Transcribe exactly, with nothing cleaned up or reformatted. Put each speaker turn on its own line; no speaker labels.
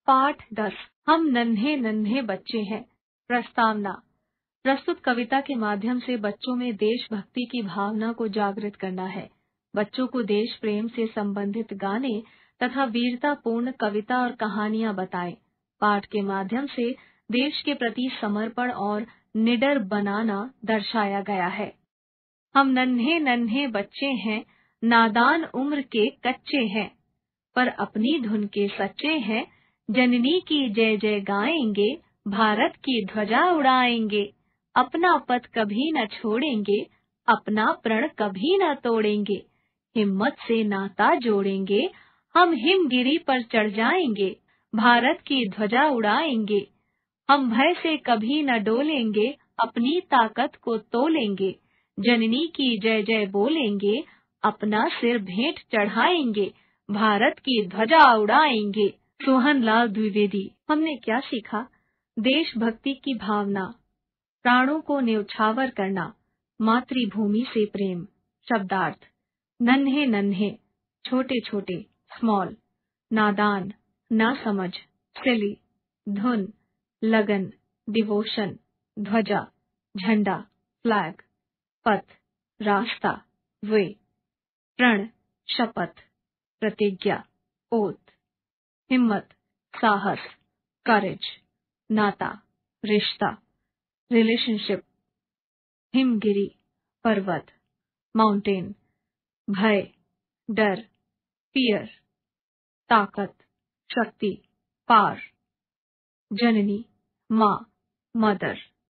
पाठ दस। हम नन्हे नन्हे बच्चे हैं। प्रस्तावना। प्रस्तुत कविता के माध्यम से बच्चों में देशभक्ति की भावना को जागृत करना है। बच्चों को देश प्रेम से संबंधित गाने तथा वीरतापूर्ण कविता और कहानियां बताएं। पाठ के माध्यम से देश के प्रति समर्पण और निडर बनाना दर्शाया गया है। हम नन्हे नन्हे बच्चे हैं, नादान उम्र के कच्चे हैं, पर अपनी धुन के सच्चे हैं। जननी की जय जय गाएंगे, भारत की ध्वजा उड़ाएंगे। अपना पथ कभी न छोड़ेंगे, अपना प्रण कभी न तोड़ेंगे। हिम्मत से नाता जोड़ेंगे, हम हिमगिरी पर चढ़ जाएंगे। भारत की ध्वजा उड़ाएंगे, हम भय से कभी न डोलेंगे। अपनी ताकत को तोलेंगे, जननी की जय जय बोलेंगे। अपना सिर भेंट चढ़ाएंगे, भारत की ध्वजा उड़ाएंगे। सोहन लाल द्विवेदी। हमने क्या सीखा? देशभक्ति की भावना, प्राणों को न्यौछावर करना, मातृभूमि से प्रेम। शब्दार्थ। नन्हे नन्हे, छोटे छोटे, स्मॉल। नादान, ना समझ, सिली। धुन, लगन, डिवोशन। ध्वजा, झंडा, फ्लैग। पथ, रास्ता, वे। प्रण, शपथ, प्रतिज्ञा, ओथ। हिम्मत, साहस, करेज। नाता, रिश्ता, रिलेशनशिप। हिमगिरी, पर्वत, माउंटेन। भय, डर, फियर। ताकत, शक्ति, पार। जननी, माँ, मदर।